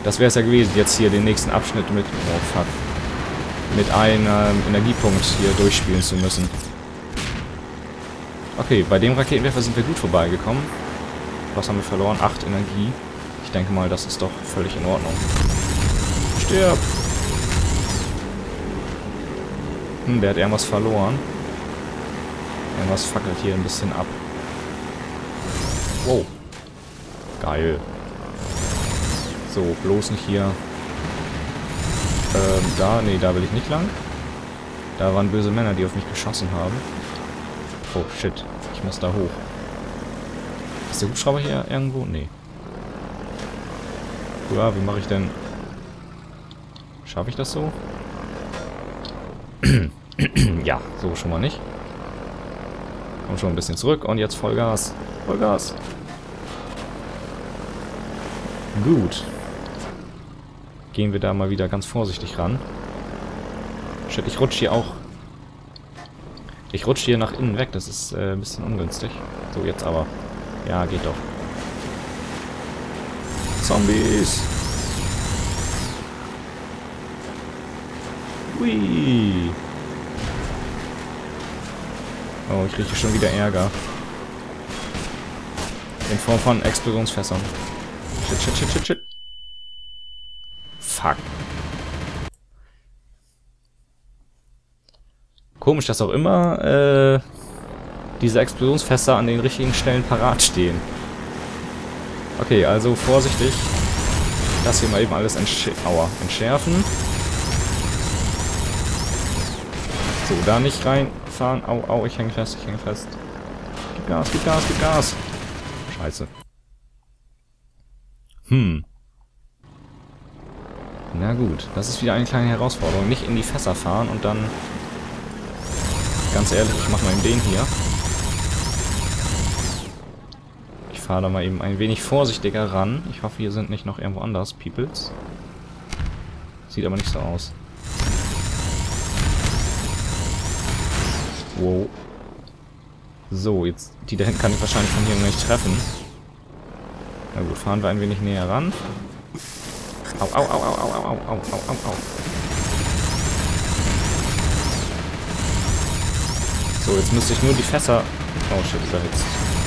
Das wäre es ja gewesen, jetzt hier den nächsten Abschnitt mit... Oh, fuck. Mit einem Energiepunkt hier durchspielen zu müssen. Okay, bei dem Raketenwerfer sind wir gut vorbeigekommen. Was haben wir verloren? 8 Energie. Ich denke mal, das ist doch völlig in Ordnung. Stirb! Der hat irgendwas verloren. Irgendwas fackelt hier ein bisschen ab. Wow. Geil. So, bloß nicht hier. Nee, da will ich nicht lang. Da waren böse Männer, die auf mich geschossen haben. Oh, shit. Ich muss da hoch. Ist der Hubschrauber hier irgendwo? Nee. Ja, wie mache ich denn... Schaffe ich das so? Ja, so schon mal nicht. Komm schon ein bisschen zurück und jetzt Vollgas. Vollgas. Gut. Gehen wir da mal wieder ganz vorsichtig ran. Shit, ich rutsche hier auch. Ich rutsche hier nach innen weg, das ist ein bisschen ungünstig. So, jetzt aber. Ja, geht doch. Zombies! Hui! Oh, ich rieche schon wieder Ärger. In Form von Explosionsfässern. Shit, shit, shit, shit, shit. Fuck. Komisch, dass auch immer diese Explosionsfässer an den richtigen Stellen parat stehen. Okay, also vorsichtig. Das hier mal eben alles entschärfen. So, da nicht reinfahren. Au, au, ich hänge fest, ich hänge fest. Gib Gas, gib Gas, gib Gas. Scheiße. Na gut, das ist wieder eine kleine Herausforderung. Nicht in die Fässer fahren und dann... Ganz ehrlich, ich mache mal eben den hier. Ich fahre da mal eben ein wenig vorsichtiger ran. Ich hoffe, hier sind nicht noch irgendwo anders Peoples. Sieht aber nicht so aus. Wow. So, jetzt... Die da hinten kann ich wahrscheinlich von hier noch nicht treffen. Na gut, fahren wir ein wenig näher ran. Au, au, au, au, au, au, au, au, au, au. So, jetzt müsste ich nur die Fässer... Oh shit, überhitzt.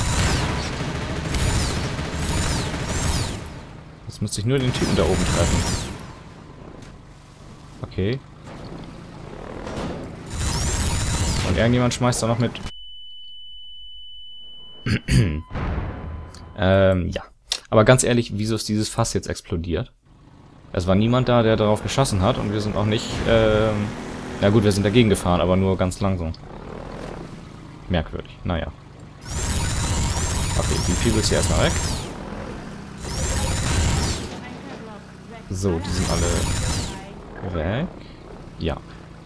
Jetzt müsste ich nur den Typen da oben treffen. Okay. Und irgendjemand schmeißt da noch mit... ja. Aber ganz ehrlich, wieso ist dieses Fass jetzt explodiert? Es war niemand da, der darauf geschossen hat und wir sind auch nicht... Na gut, wir sind dagegen gefahren, aber nur ganz langsam. Merkwürdig, naja. Okay, die Peoples hier erstmal weg. So, die sind alle weg. Ja.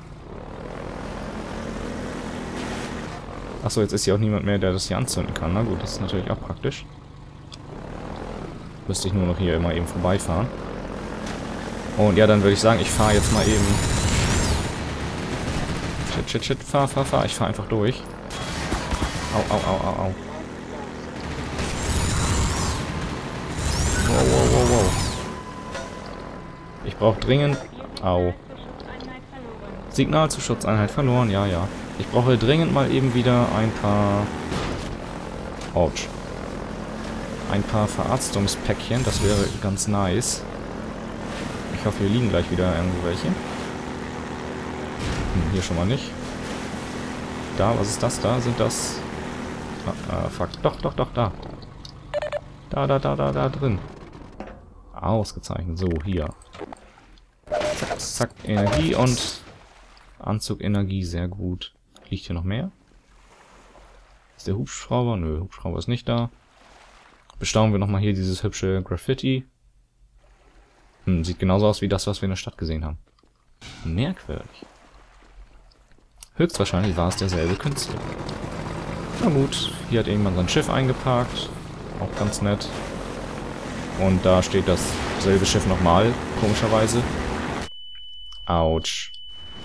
Achso, jetzt ist hier auch niemand mehr, der das hier anzünden kann. Na gut, das ist natürlich auch praktisch. Müsste ich nur noch hier immer eben vorbeifahren. Und ja, dann würde ich sagen, ich fahre jetzt mal eben... Shit, shit, shit, fahr. Ich fahre einfach durch. Au, au, au, au, au. Wow, wow, wow, wow. Ich brauche dringend... Au. Signal zur Schutzeinheit verloren, ja, ja. Ich brauche dringend mal eben wieder ein paar... Autsch. Ein paar Verarztungspäckchen, das wäre ganz nice. Ich hoffe, hier liegen gleich wieder irgendwo welche. Hier schon mal nicht. Da, was ist das da? Sind das... fuck. Doch, da. Da drin. Ausgezeichnet. So, hier. Zack, zack, Energie und Anzug Energie, sehr gut. Liegt hier noch mehr? Ist der Hubschrauber? Nö, Hubschrauber ist nicht da. Bestaunen wir nochmal hier dieses hübsche Graffiti. Sieht genauso aus wie das, was wir in der Stadt gesehen haben. Merkwürdig. Höchstwahrscheinlich war es derselbe Künstler. Na gut, hier hat irgendwann sein Schiff eingeparkt. Auch ganz nett. Und da steht dasselbe Schiff nochmal, komischerweise. Autsch.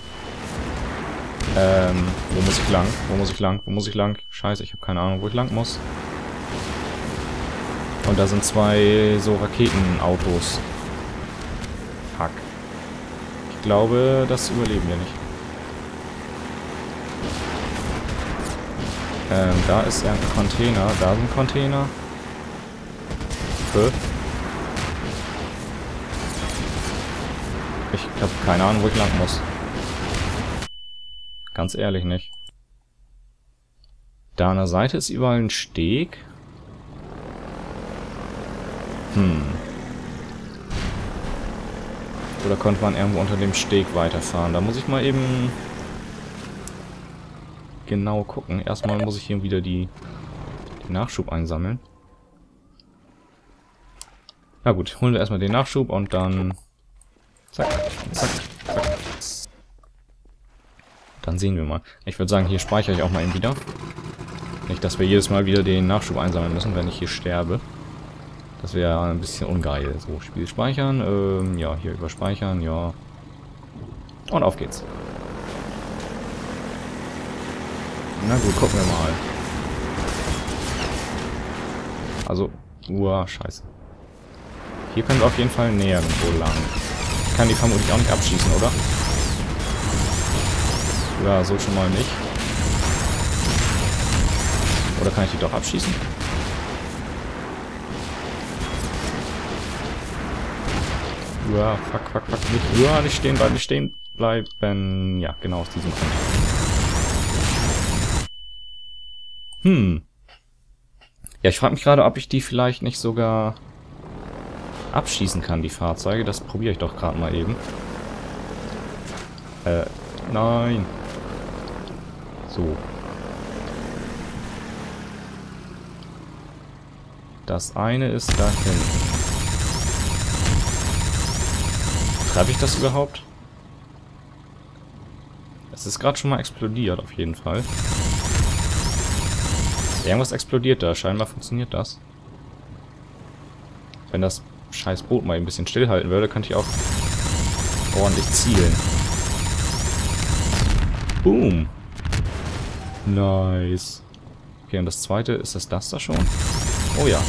Wo muss ich lang? Wo muss ich lang? Scheiße, ich habe keine Ahnung, wo ich lang muss. Und da sind zwei so Raketenautos. glaube, das überleben wir nicht. Da ist ja ein Container. Da sind Container. Ich habe keine Ahnung, wo ich lang muss. Ganz ehrlich nicht. Da an der Seite ist überall ein Steg. Oder konnte man irgendwo unter dem Steg weiterfahren? Da muss ich mal eben genau gucken. Erstmal muss ich hier wieder die Nachschub einsammeln. Na gut, holen wir erstmal den Nachschub und dann zack, zack, zack. Dann sehen wir mal. Ich würde sagen, hier speichere ich auch mal eben wieder. Nicht, dass wir jedes Mal wieder den Nachschub einsammeln müssen, wenn ich hier sterbe. Das wäre ein bisschen ungeil. So, Spiel speichern. Ja, hier überspeichern, ja. Und auf geht's. Na gut, gucken wir mal. Also, scheiße. Hier können wir auf jeden Fall näher irgendwo lang. Ich kann die vermutlich auch nicht abschießen, oder? Ja, so schon mal nicht. Oder kann ich die doch abschießen? Ja, fuck. Nicht stehen bleiben, nicht stehen bleiben. Ja, genau aus diesem Grund. Ja, ich frage mich gerade, ob ich die vielleicht nicht sogar abschießen kann, die Fahrzeuge. Das probiere ich doch gerade mal eben. Nein. So. Das eine ist da hinten. Treffe ich das überhaupt? Es ist gerade schon mal explodiert, auf jeden Fall. Irgendwas explodiert da. Scheinbar funktioniert das. Wenn das scheiß Boot mal ein bisschen stillhalten würde, könnte ich auch ordentlich zielen. Boom. Nice. Okay, und das zweite, ist das da schon? Oh ja.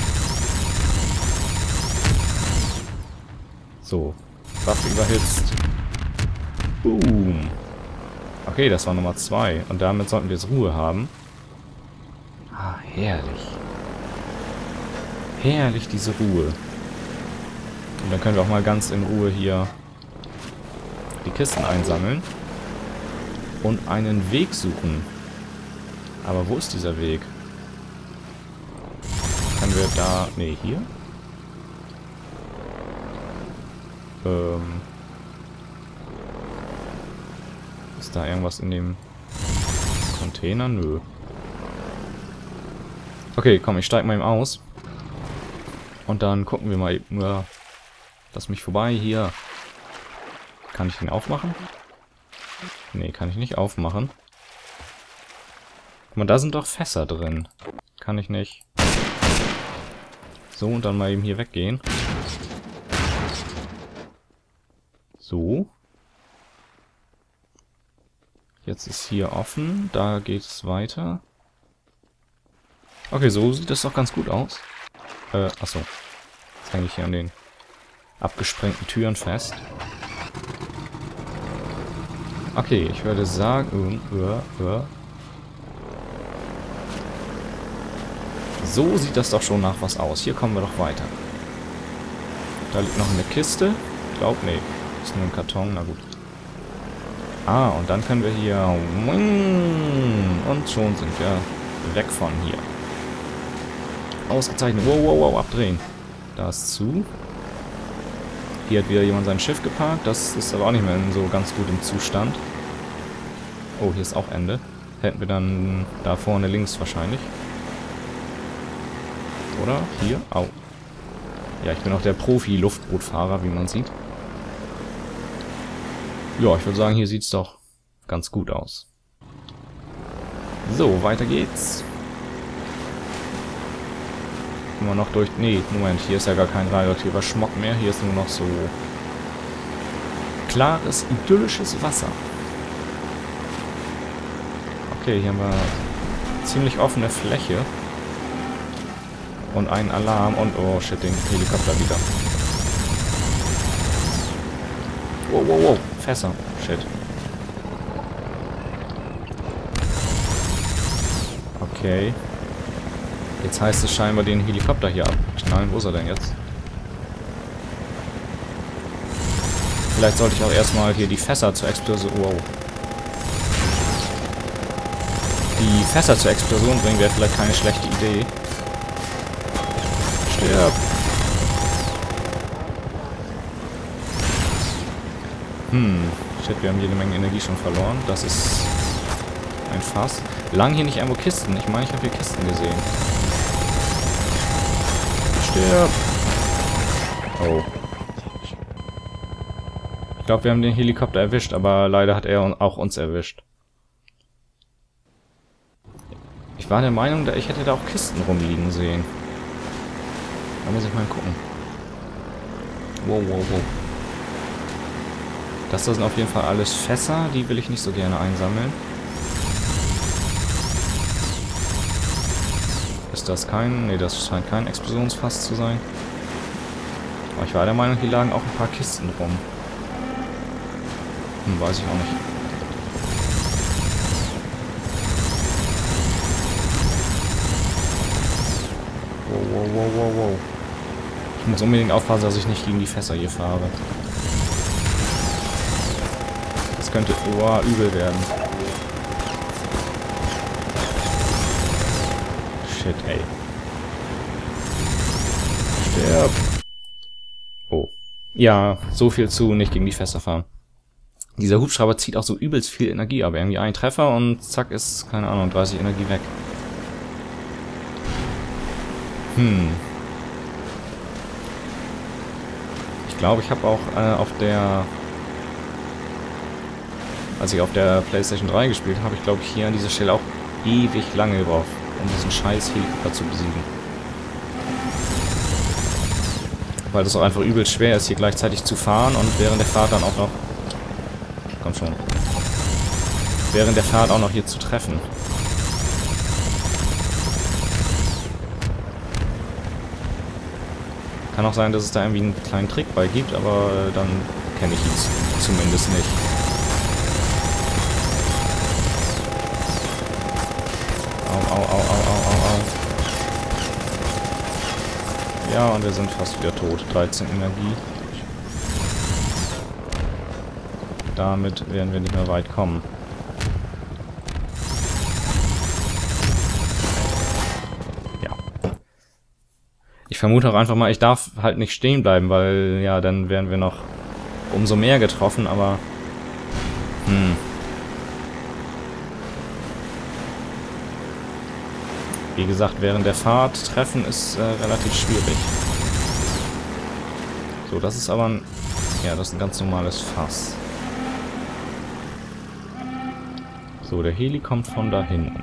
So. Waffe überhitzt. Boom. Okay, das war Nummer 2. Und damit sollten wir jetzt Ruhe haben. Ah, herrlich. Herrlich, diese Ruhe. Und dann können wir auch mal ganz in Ruhe hier die Kisten einsammeln. Und einen Weg suchen. Aber wo ist dieser Weg? Können wir da... Ne, hier? Ist da irgendwas in dem Container? Nö. Okay, komm, ich steig mal eben aus. Und dann gucken wir mal eben... Ja, lass mich vorbei, hier. Kann ich den aufmachen? Nee, kann ich nicht aufmachen. Guck mal, da sind doch Fässer drin. Kann ich nicht. So, und dann mal eben hier weggehen. So. Jetzt ist hier offen. Da geht es weiter. Okay, so sieht das doch ganz gut aus. Achso. Jetzt hänge ich hier an den abgesprengten Türen fest. Okay, ich würde sagen... So sieht das doch schon nach was aus. Hier kommen wir doch weiter. Da liegt noch eine Kiste. Ich glaube, nee. Ist nur ein Karton, na gut. Ah, und dann können wir hier... Und schon sind wir weg von hier. Ausgezeichnet. Wow, abdrehen. Da ist zu. Hier hat wieder jemand sein Schiff geparkt. Das ist aber auch nicht mehr in so ganz gutem Zustand. Oh, hier ist auch Ende. Hätten wir dann da vorne links wahrscheinlich. Oder? Hier? Au. Ja, ich bin auch der Profi-Luftbootfahrer, wie man sieht. Ja, ich würde sagen, hier sieht es doch ganz gut aus. So, weiter geht's. Immer noch durch... Nee, Moment, hier ist ja gar kein radioaktiver Schmuck mehr. Hier ist nur noch so klares, idyllisches Wasser. Okay, hier haben wir ziemlich offene Fläche. Und einen Alarm und... Oh shit, den Helikopter wieder. Wow, wow, wow. Fässer. Shit. Okay. Jetzt heißt es scheinbar, den Helikopter hier abknallen. Wo ist er denn jetzt? Vielleicht sollte ich auch erstmal hier die Fässer zur Explosion... Wow. Die Fässer zur Explosion bringen wäre vielleicht keine schlechte Idee. Stirb! Shit, wir haben jede Menge Energie schon verloren. Das ist ein Fass. Lang hier nicht irgendwo Kisten. Ich meine, ich habe hier Kisten gesehen. Stirb! Oh. Ich glaube, wir haben den Helikopter erwischt, aber leider hat er auch uns erwischt. Ich war der Meinung, ich hätte da auch Kisten rumliegen sehen. Da muss ich mal gucken. Wow, wow, wow. Das sind auf jeden Fall alles Fässer, die will ich nicht so gerne einsammeln. Ist das kein... Ne, das scheint kein Explosionsfass zu sein. Aber ich war der Meinung, hier lagen auch ein paar Kisten rum. Weiß ich auch nicht. Wow, wow, wow, wow, wow. Ich muss unbedingt aufpassen, dass ich nicht gegen die Fässer hier fahre. Das könnte übel werden. Shit, ey. Sterb. Oh. Ja, so viel zu nicht gegen die Fässer fahren. Dieser Hubschrauber zieht auch so übelst viel Energie, aber irgendwie ein Treffer und zack ist, keine Ahnung, 30 Energie weg. Ich glaube, ich habe auch als ich auf der PlayStation 3 gespielt habe, ich glaube, hier an dieser Stelle auch ewig lange gebraucht, um diesen scheiß Helikopter zu besiegen. Weil das auch einfach übelst schwer ist, hier gleichzeitig zu fahren und während der Fahrt dann auch noch... Komm schon. Während der Fahrt auch noch hier zu treffen. Kann auch sein, dass es da irgendwie einen kleinen Trick bei gibt, aber dann kenne ich ihn zumindest nicht. Au, au, au, au, au, au, au. Ja, und wir sind fast wieder tot. 13 Energie. Damit werden wir nicht mehr weit kommen. Ja. Ich vermute auch einfach mal, ich darf halt nicht stehen bleiben, weil, ja, dann wären wir noch umso mehr getroffen, aber... Wie gesagt, während der Fahrt treffen ist relativ schwierig. So, das ist aber ein... Ja, das ist ein ganz normales Fass. So, der Heli kommt von da hinten.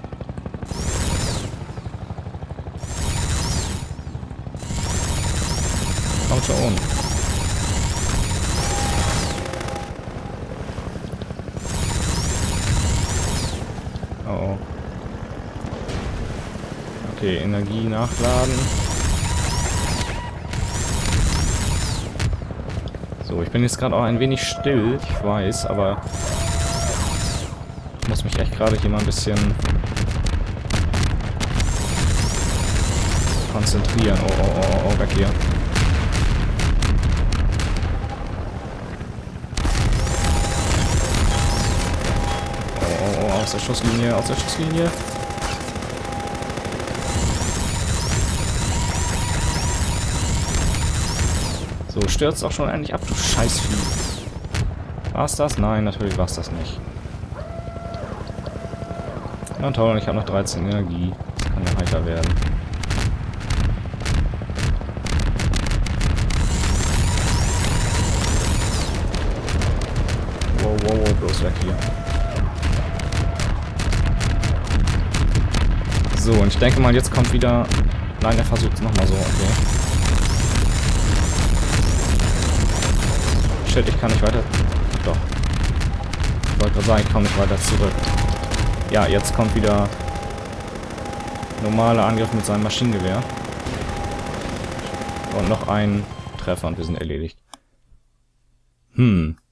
Kommt schon. Oh. Okay, Energie nachladen. So, ich bin jetzt gerade auch ein wenig still, ich weiß, aber ich muss mich echt gerade hier mal ein bisschen konzentrieren. Oh, oh, oh, oh, weg hier. Oh, oh, oh, aus der Schusslinie, aus der Schusslinie. So, stürzt auch schon endlich ab, du Scheißvieh. War's das? Nein, natürlich war's das nicht. Na toll, und ich habe noch 13 Energie. Das kann ja heiter werden. Wow, wow, wow, bloß weg hier. So, und ich denke mal, jetzt kommt wieder... Nein, er versucht es nochmal so, okay. Shit, ich kann nicht weiter... Doch. Ich wollte gerade sagen, ich komme nicht weiter zurück. Ja, jetzt kommt wieder normaler Angriff mit seinem Maschinengewehr. Und noch ein Treffer und wir sind erledigt. Hm.